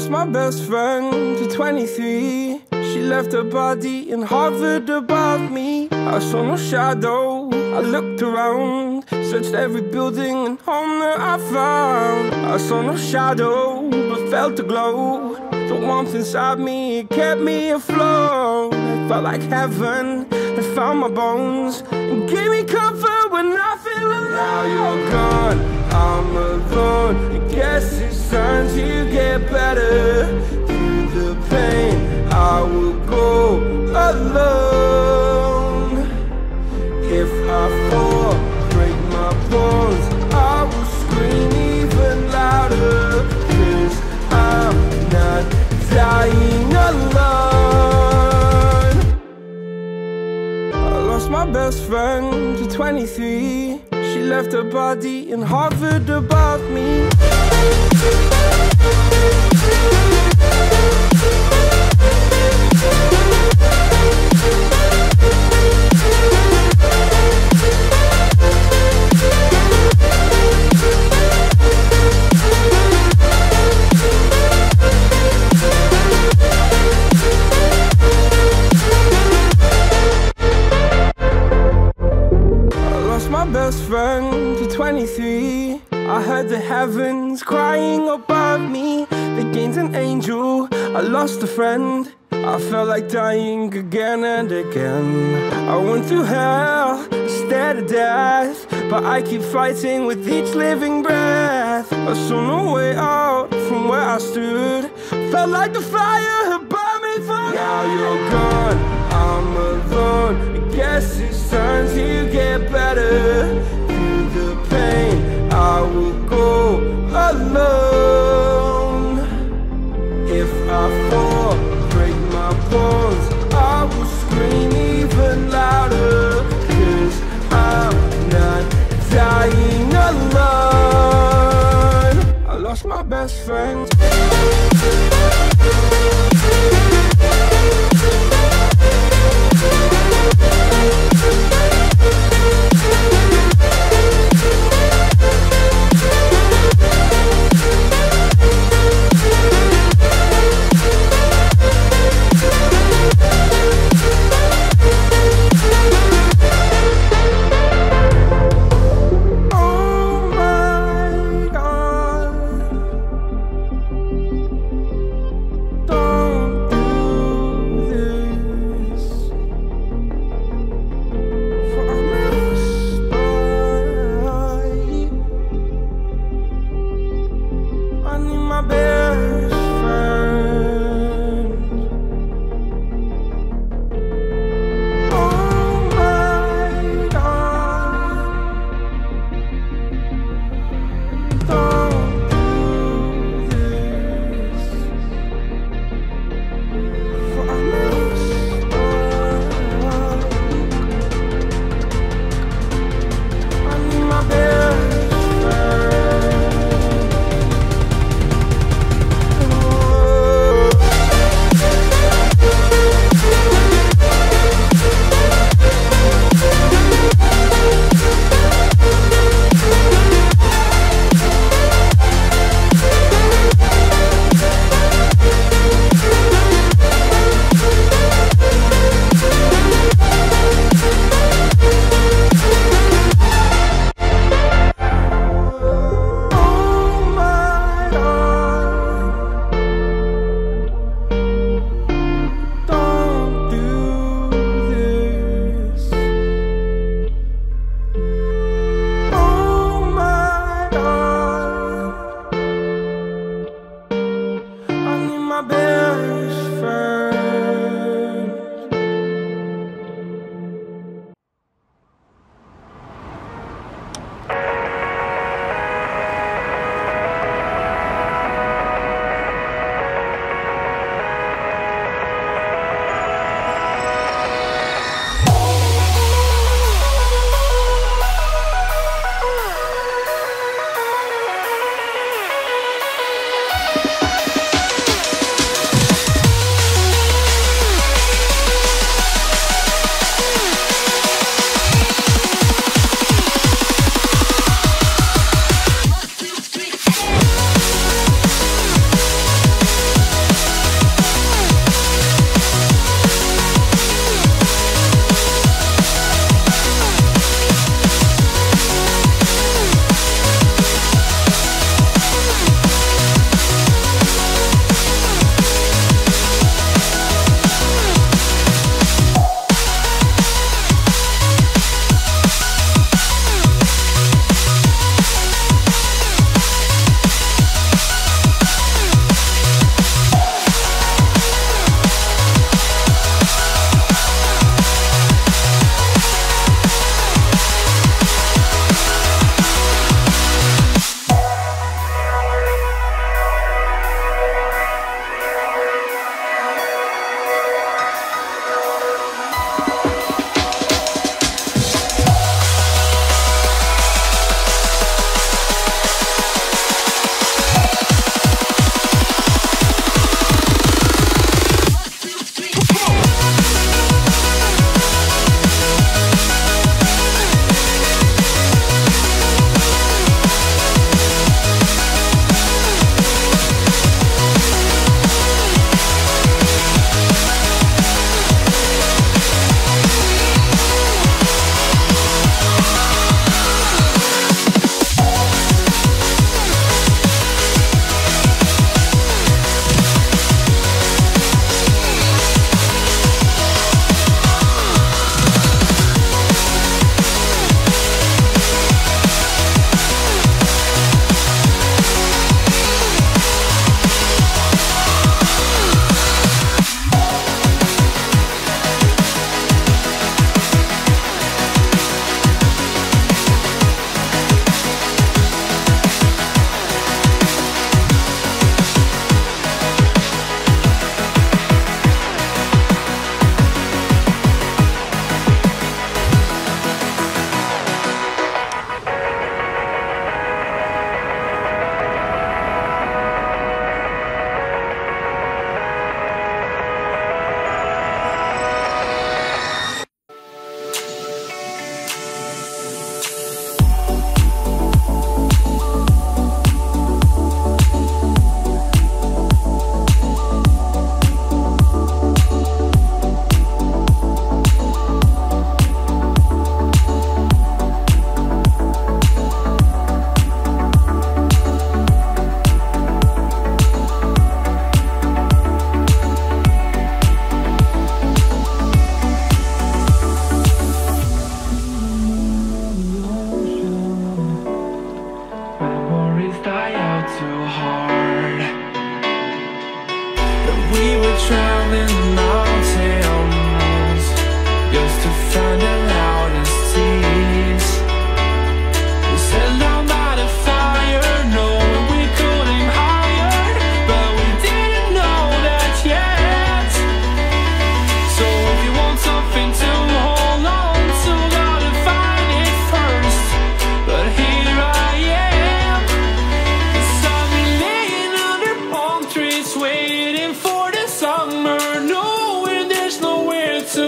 lost my best friend to 23. She left her body and hovered above me. I saw no shadow, I looked around, searched every building and home that I found. I saw no shadow, but felt a glow. The warmth inside me, it kept me afloat. It felt like heaven, it found my bones and gave me comfort when I feel alone. Now you're gone, I'm alone. I guess it's time to get better. Through the pain, I will go alone. If I fall, break my bones, I will scream even louder. 'Cause I'm not dying alone. I lost my best friend to 23. She left her body and hovered above me. My best friend to 23. I heard the heavens crying above me. They gained an angel, I lost a friend. I felt like dying again and again. I went through hell, stared at death, but I keep fighting with each living breath. I saw no way out from where I stood. Felt like the fire had burned me through. Now you're gone, I'm alone. I guess it's time to get better. Through the pain, I will go alone. If I fall, break my bones, I will scream even louder. 'Cause I'm not dying alone. I lost my best friend.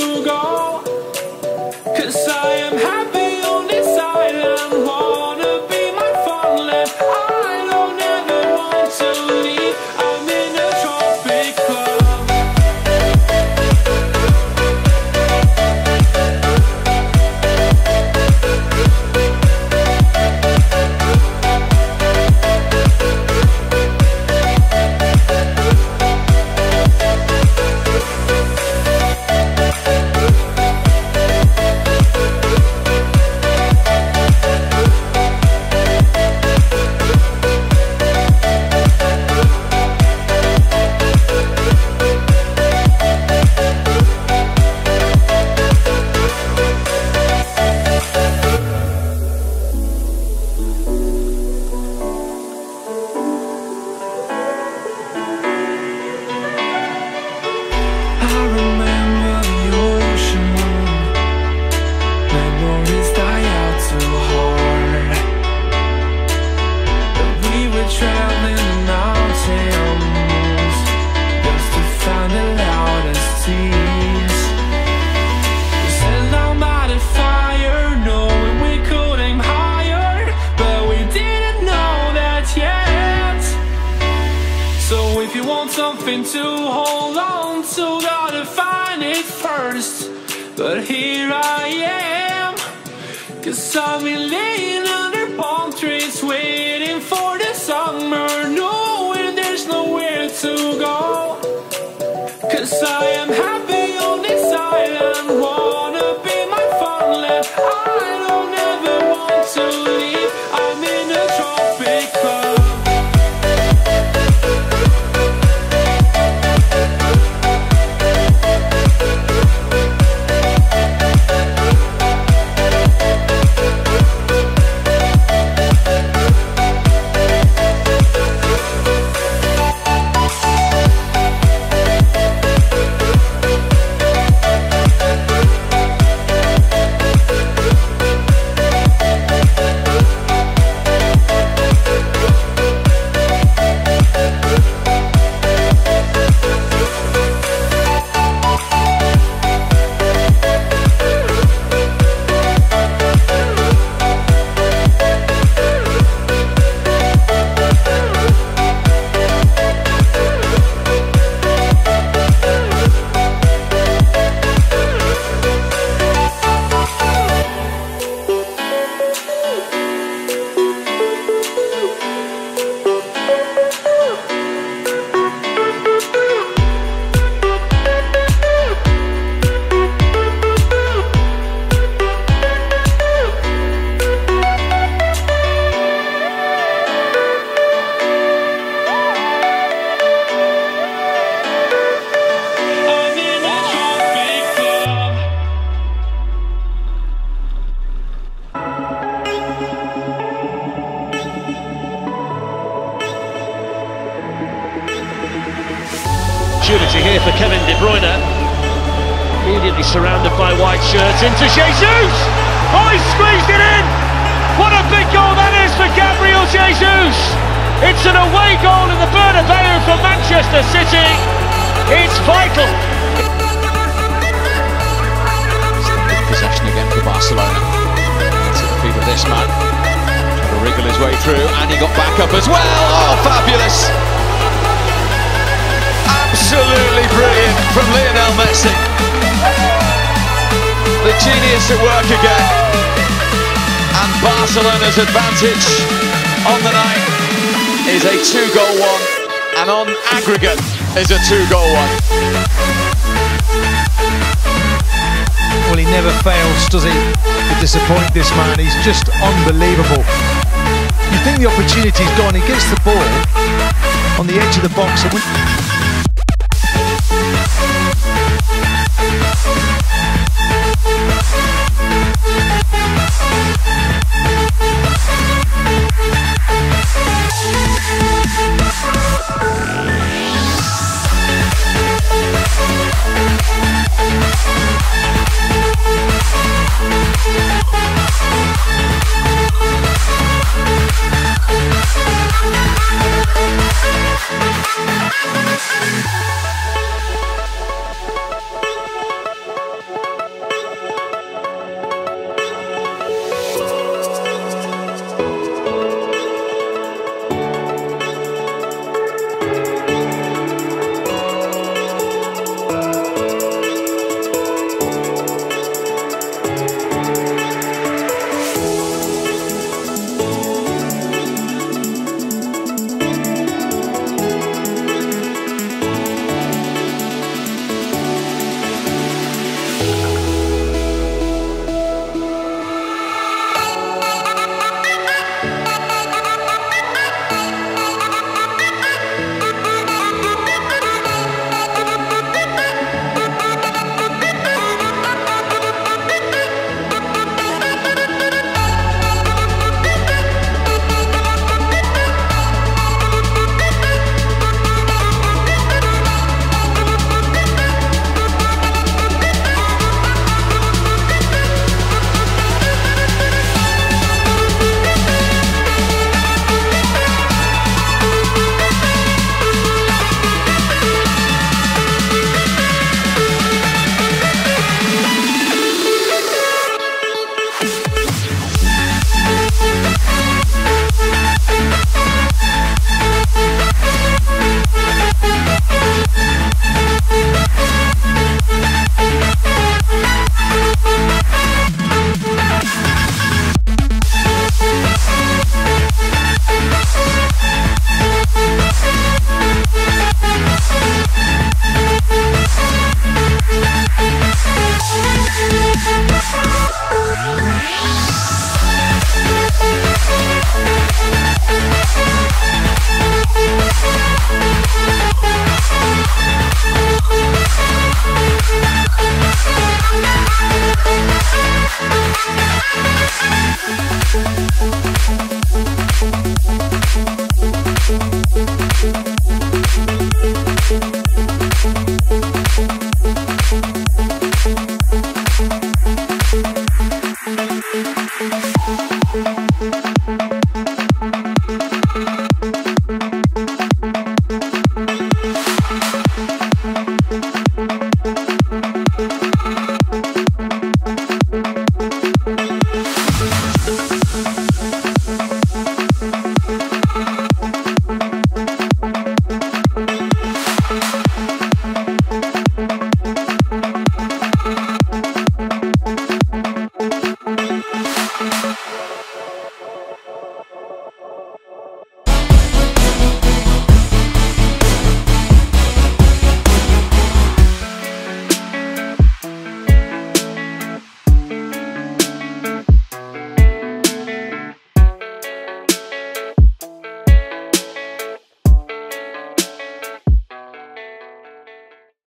to go, 'cause I am happy on this island. Wanna be my farmland. I don't ever want to leave. I'm in a tropic club. If you want something to hold on to, gotta find it first. But here I am, 'cause I've been laying under palm trees, waiting for the summer, knowing there's nowhere to go. 'Cause I am happy on this island, wanna be my farmland. I don't ever want to leave, I'm in a tropic club. Opportunity here for Kevin De Bruyne. Immediately surrounded by white shirts into Jesus! Oh, he squeezed it in! What a big goal that is for Gabriel Jesus! It's an away goal in the Bernabeu for Manchester City. It's vital. Possession again for Barcelona. To the feet of this man. Trying to wriggle his way through, and he got back up as well. Oh, fabulous! Absolutely brilliant from Lionel Messi. The genius at work again. And Barcelona's advantage on the night is a 2-goal one, and on aggregate is a 2-goal one. Well, he never fails, does he, to disappoint this man? He's just unbelievable. You think the opportunity's gone, he gets the ball on the edge of the box and